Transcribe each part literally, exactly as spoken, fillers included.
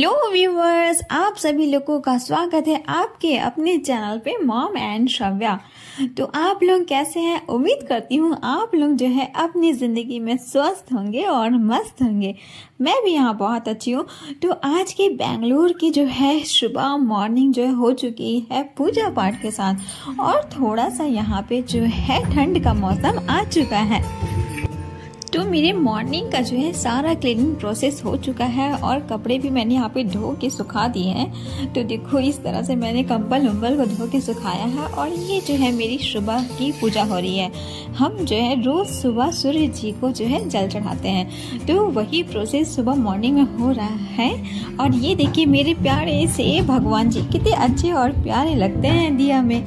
Hello viewers, आप सभी लोगों का स्वागत है आपके अपने चैनल पे मॉम एंड श्रव्या। तो आप लोग कैसे हैं? उम्मीद करती हूँ आप लोग जो है अपनी ज़िंदगी में स्वस्थ होंगे और मस्त होंगे। मैं भी यहाँ बहुत अच्छी हूँ। तो आज की बेंगलुरु की जो है सुबह मॉर्निंग जो है हो चुकी है पूजा पाठ के साथ, और थोड़ा सा यहाँ पे जो है ठंड का मौसम आ चुका है। तो मेरे मॉर्निंग का जो है सारा क्लीनिंग प्रोसेस हो चुका है और कपड़े भी मैंने यहाँ पे धो के सुखा दिए हैं। तो देखो इस तरह से मैंने कंबल उम्बल को धो के सुखाया है, और ये जो है मेरी सुबह की पूजा हो रही है। हम जो है रोज सुबह सूर्य जी को जो है जल चढ़ाते हैं, तो वही प्रोसेस सुबह मॉर्निंग में हो रहा है। और ये देखिए मेरे प्यारे से भगवान जी कितने अच्छे और प्यारे लगते हैं दिया में।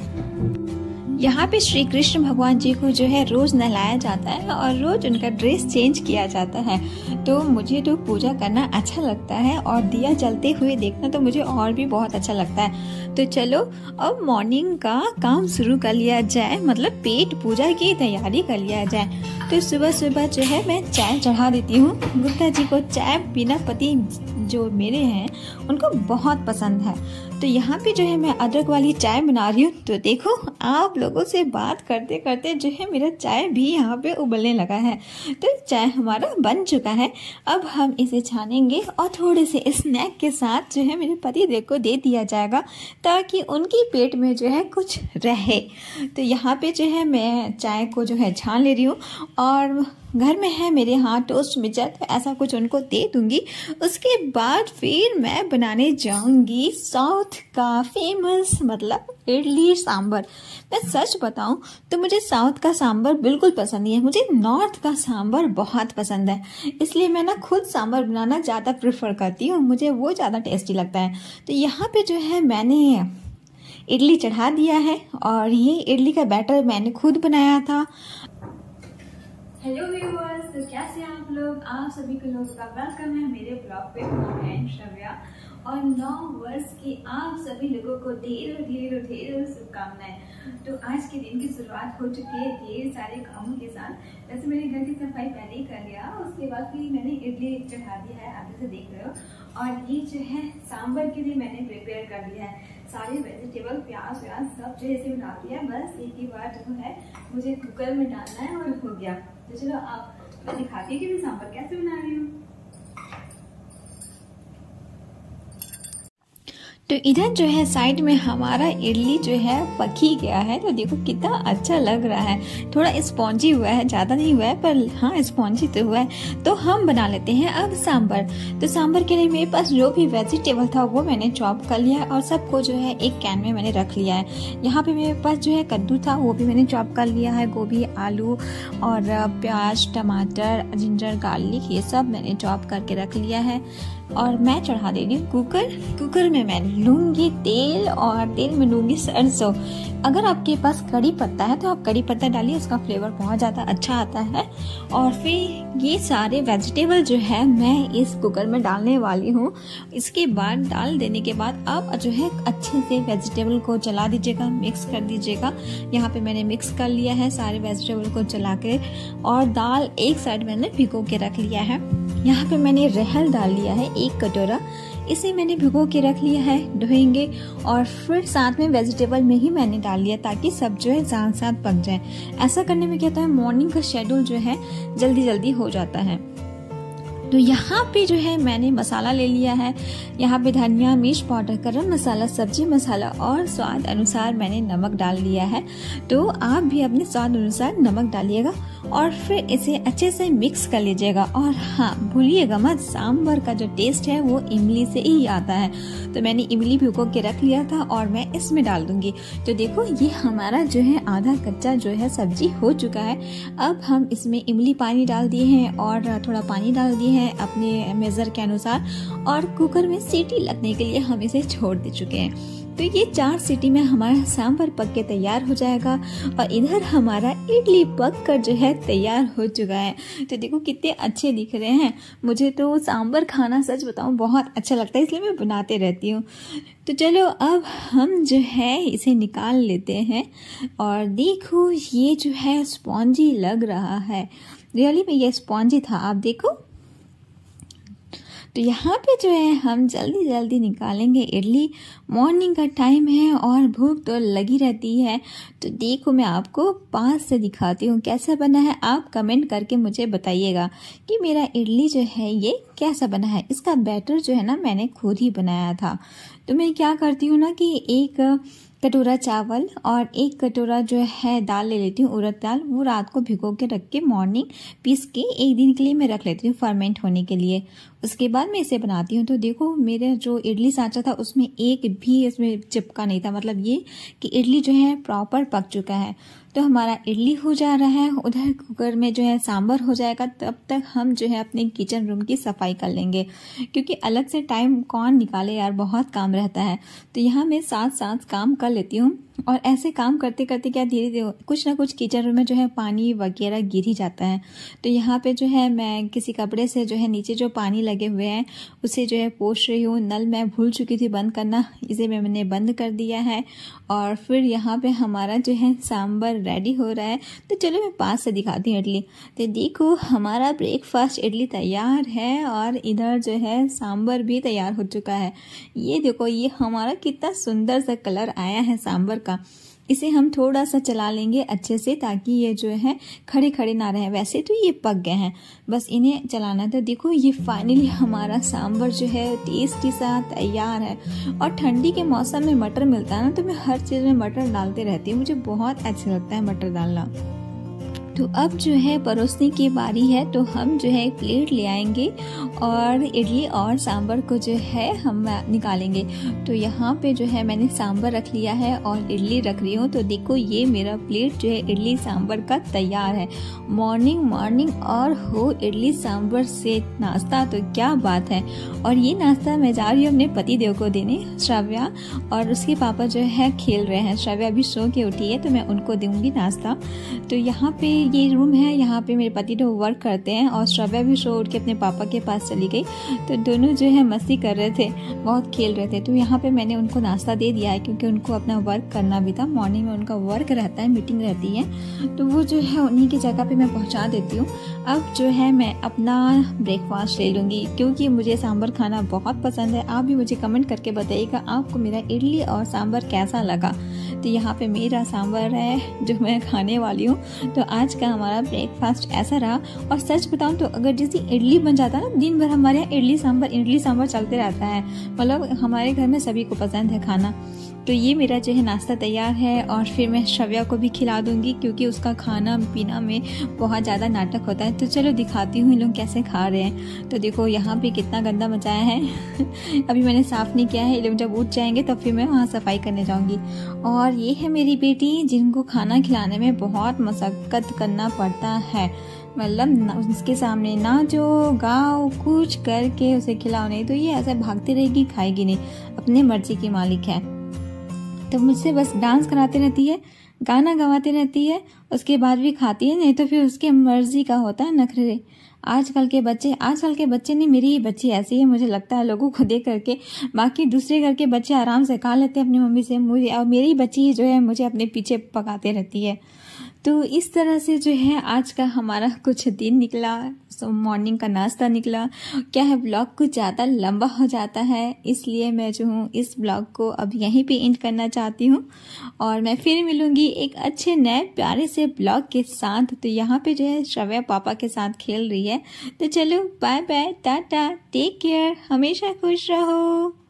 यहाँ पे श्री कृष्ण भगवान जी को जो है रोज नहलाया जाता है और रोज उनका ड्रेस चेंज किया जाता है। तो मुझे तो पूजा करना अच्छा लगता है और दिया जलते हुए देखना तो मुझे और भी बहुत अच्छा लगता है। तो चलो अब मॉर्निंग का काम शुरू कर लिया जाए, मतलब पेट पूजा की तैयारी कर लिया जाए। तो सुबह सुबह जो है मैं चाय चढ़ा देती हूँ। गुप्ता जी को चाय बिना पति जो मेरे हैं उनको बहुत पसंद है। तो यहाँ पे जो है मैं अदरक वाली चाय बना रही हूँ। तो देखो आप लोगों से बात करते करते जो है मेरा चाय भी यहाँ पे उबलने लगा है। तो चाय हमारा बन चुका है। अब हम इसे छानेंगे और थोड़े से स्नैक के साथ जो है मेरे पति देव को दे दिया जाएगा, ताकि उनके पेट में जो है कुछ रहे। तो यहाँ पे जो है मैं चाय को जो है छान ले रही हूँ, और घर में है मेरे यहाँ टोस्ट मिक्सचर, तो ऐसा कुछ उनको दे दूंगी। उसके बाद फिर मैं बनाने जाऊंगी साउथ का फेमस मतलब इडली सांभर। मैं सच बताऊं तो मुझे साउथ का सांभर बिल्कुल पसंद नहीं है, मुझे नॉर्थ का सांभर बहुत पसंद है। इसलिए मैं ना खुद सांभर बनाना ज़्यादा प्रेफर करती हूँ, मुझे वो ज़्यादा टेस्टी लगता है। तो यहाँ पे जो है मैंने इडली चढ़ा दिया है, और ये इडली का बैटर मैंने खुद बनाया था। हेलो व्यूअर्स, तो कैसे आप लोग? आप सभी को लोगों का वेलकम है मेरे ब्लॉग पे मॉम एंड श्रव्या। और नौ वर्ष की आप सभी लोगों को ढेरों ढेरों ढेरों शुभकामनाएं। तो आज के दिन की शुरुआत हो चुकी है ढेर सारे कामों के साथ। वैसे मैंने घर की सफाई पहले ही कर लिया, उसके बाद फिर मैंने इडली चढ़ा दिया है, आप जैसे देख रहे हो। और ये जो है सांभर के लिए मैंने प्रिपेयर कर दिया है, सारे वेजिटेबल प्याज व्याज सब जो है डाल दिया। बस एक ही बार जो है मुझे कुकर में डालना है और हो गया। तो चलो आप मैं दिखाती हूँ कि मैं सांभर कैसे बना रही हूँ। तो इधर जो है साइड में हमारा इडली जो है पकी गया है। तो देखो कितना अच्छा लग रहा है, थोड़ा स्पॉन्जी हुआ है, ज़्यादा नहीं हुआ है पर हाँ स्पॉन्जी तो हुआ है। तो हम बना लेते हैं अब सांभर। तो सांभर के लिए मेरे पास जो भी वेजिटेबल था वो मैंने चॉप कर लिया है, और सबको जो है एक कैन में मैंने रख लिया है। यहाँ पे मेरे पास जो है कद्दू था वो भी मैंने चॉप कर लिया है, गोभी आलू और प्याज टमाटर जिंजर गार्लिक ये सब मैंने चॉप करके रख लिया है। और मैं चढ़ा दे रही हूँ कुकर। कुकर में मैं लूंगी तेल, और तेल में लूंगी सरसों। अगर आपके पास कड़ी पत्ता है तो आप कड़ी पत्ता डालिए, उसका फ्लेवर बहुत ज़्यादा अच्छा आता है। और फिर ये सारे वेजिटेबल जो है मैं इस कुकर में डालने वाली हूँ। इसके बाद डाल देने के बाद आप जो है अच्छे से वेजिटेबल को चला दीजिएगा, मिक्स कर दीजिएगा। यहाँ पे मैंने मिक्स कर लिया है सारे वेजिटेबल को चला के, और दाल एक साइड मैंने भिगो के रख लिया है। यहाँ पे मैंने रहल डाल लिया है एक कटोरा, इसे मैंने भिगो के रख लिया है, धोएंगे। और फिर साथ में वेजिटेबल में ही मैंने डाल लिया, ताकि सब जो है साथ साथ पक जाए। ऐसा करने में क्या होता है मॉर्निंग का शेड्यूल जो है जल्दी जल्दी हो जाता है। तो यहाँ पे जो है मैंने मसाला ले लिया है। यहाँ पे धनिया मिर्च पाउडर गरम मसाला सब्जी मसाला और स्वाद अनुसार मैंने नमक डाल लिया है। तो आप भी अपने स्वाद अनुसार नमक डालिएगा, और फिर इसे अच्छे से मिक्स कर लीजिएगा। और हाँ भूलिएगा मत, सांभर का जो टेस्ट है वो इमली से ही आता है। तो मैंने इमली भिगो के रख लिया था और मैं इसमें डाल दूंगी। तो देखो ये हमारा जो है आधा कच्चा जो है सब्जी हो चुका है। अब हम इसमें इमली पानी डाल दिए हैं और थोड़ा पानी डाल दिए हैं अपने मेजर के अनुसार, और कुकर में सीटी लगने के लिए हम इसे छोड़ दे चुके हैं। तो ये चार सीटी में हमारा सांभर पक के तैयार हो जाएगा, और इधर हमारा इडली पक कर जो है तैयार हो चुका है। तो देखो कितने अच्छे दिख रहे हैं। मुझे तो सांभर खाना सच बताऊं बहुत अच्छा लगता है, इसलिए मैं बनाते रहती हूँ। तो चलो अब हम जो है इसे निकाल लेते हैं, और देखो ये जो है स्पॉन्जी लग रहा है, रियली में ये स्पॉन्जी था, आप देखो। तो यहाँ पे जो है हम जल्दी जल्दी निकालेंगे इडली। मॉर्निंग का टाइम है और भूख तो लगी रहती है। तो देखो मैं आपको पास से दिखाती हूँ कैसा बना है। आप कमेंट करके मुझे बताइएगा कि मेरा इडली जो है ये कैसा बना है। इसका बैटर जो है ना मैंने खुद ही बनाया था। तो मैं क्या करती हूँ ना कि एक कटोरा चावल और एक कटोरा जो है दाल ले लेती हूँ, उड़द दाल। वो रात को भिगो के रख के मॉर्निंग पीस के एक दिन के लिए मैं रख लेती हूँ फर्मेंट होने के लिए। उसके बाद मैं इसे बनाती हूँ। तो देखो मेरे जो इडली सांचा था उसमें एक भी इसमें चिपका नहीं था, मतलब ये कि इडली जो है प्रॉपर पक चुका है। तो हमारा इडली हो जा रहा है, उधर कुकर में जो है सांभर हो जाएगा। तब तक हम जो है अपने किचन रूम की सफाई कर लेंगे, क्योंकि अलग से टाइम कौन निकाले यार, बहुत काम रहता है। तो यहाँ मैं साथ साथ काम कर लेती हूँ। और ऐसे काम करते करते क्या धीरे धीरे कुछ ना कुछ किचन रूम में जो है पानी वगैरह गिर ही जाता है। तो यहाँ पे जो है मैं किसी कपड़े से जो है नीचे जो पानी लगे हुए हैं उसे जो है पोंछ रही हूँ। नल मैं भूल चुकी थी बंद करना, इसे मैंने बंद कर दिया है। और फिर यहाँ पे हमारा जो है सांभर रेडी हो रहा है। तो चलो मैं पास से दिखाती हूँ इडली। तो देखो हमारा ब्रेकफास्ट इडली तैयार है और इधर जो है सांभर भी तैयार हो चुका है। ये देखो ये हमारा कितना सुंदर सा कलर आया है सांभर का। इसे हम थोड़ा सा चला लेंगे अच्छे से ताकि ये जो है खड़े खड़े ना रहे। वैसे तो ये पक गए हैं, बस इन्हें चलाना। तो देखो ये फाइनली हमारा सांभर जो है टेस्टी सा तैयार है। और ठंडी के मौसम में मटर मिलता है ना, तो मैं हर चीज़ में मटर डालते रहती हूँ, मुझे बहुत अच्छा लगता है मटर डालना। तो अब जो है परोसने की बारी है। तो हम जो है एक प्लेट ले आएंगे और इडली और सांभर को जो है हम निकालेंगे। तो यहाँ पे जो है मैंने सांभर रख लिया है और इडली रख रही हूँ। तो देखो ये मेरा प्लेट जो है इडली सांभर का तैयार है। मॉर्निंग मॉर्निंग और हो इडली सांभर से नाश्ता, तो क्या बात है। और ये नाश्ता मैं जा रही हूँ अपने पति देव को देने, श्रव्या और उसके पापा जो है खेल रहे हैं। श्रव्या अभी सो के उठी है तो मैं उनको दूंगी नाश्ता। तो यहाँ पे ये रूम है, यहाँ पे मेरे पति तो वर्क करते हैं और श्रव्या भी सो उठ के अपने पापा के पास चली गई। तो दोनों जो है मस्ती कर रहे थे, बहुत खेल रहे थे। तो यहाँ पे मैंने उनको नाश्ता दे दिया है क्योंकि उनको अपना वर्क करना भी था। मॉर्निंग में उनका वर्क रहता है, मीटिंग रहती है, तो वो जो है उन्हीं की जगह पे मैं पहुँचा देती हूँ। अब जो है मैं अपना ब्रेकफास्ट ले लूँगी क्योंकि मुझे सांभर खाना बहुत पसंद है। आप भी मुझे कमेंट करके बताइएगा आपको मेरा इडली और सांभर कैसा लगा। तो यहाँ पे मेरा सांभर है जो मैं खाने वाली हूँ। तो आज का हमारा ब्रेकफास्ट ऐसा रहा। और सच बताऊँ तो अगर जैसे इडली बन जाता है ना, दिन भर हमारे यहाँ इडली सांभर इडली सांभर चलते रहता है, मतलब हमारे घर में सभी को पसंद है खाना। तो ये मेरा जो है नाश्ता तैयार है और फिर मैं श्रव्या को भी खिला दूंगी क्योंकि उसका खाना पीना में बहुत ज़्यादा नाटक होता है। तो चलो दिखाती हूँ इन लोग कैसे खा रहे हैं। तो देखो यहाँ पे कितना गंदा मचाया है अभी मैंने साफ़ नहीं किया है। ये लोग जब उठ जाएंगे तब फिर मैं वहाँ सफाई करने जाऊँगी। और ये है मेरी बेटी जिनको खाना खिलाने में बहुत मशक्क़त करना पड़ता है, मतलब उसके सामने ना जो गाँव कुछ करके उसे खिलाओ, नहीं तो ये ऐसे भागती रहेगी, खाएगी नहीं, अपने मर्जी की मालिक है। तो मुझसे बस डांस कराती रहती है, गाना गवाती रहती है, उसके बाद भी खाती है, नहीं तो फिर उसके मर्जी का होता है नखरे। आजकल के बच्चे आजकल के बच्चे नहीं, मेरी ही बच्ची ऐसी है मुझे लगता है लोगों को देख करके। बाकी दूसरे घर के बच्चे आराम से खा लेते हैं अपनी मम्मी से, मुझे और मेरी बच्ची जो है मुझे अपने पीछे पकाते रहती है। तो इस तरह से जो है आज का हमारा कुछ दिन निकला, मॉर्निंग का नाश्ता निकला। क्या है ब्लॉग कुछ ज़्यादा लंबा हो जाता है, इसलिए मैं जो हूँ इस ब्लॉग को अब यहीं पे एंड करना चाहती हूँ। और मैं फिर मिलूँगी एक अच्छे नए प्यारे से ब्लॉग के साथ। तो यहाँ पे जो है श्रव्या पापा के साथ खेल रही है। तो चलो bye bye, tata, take care, हमेशा खुश रहो।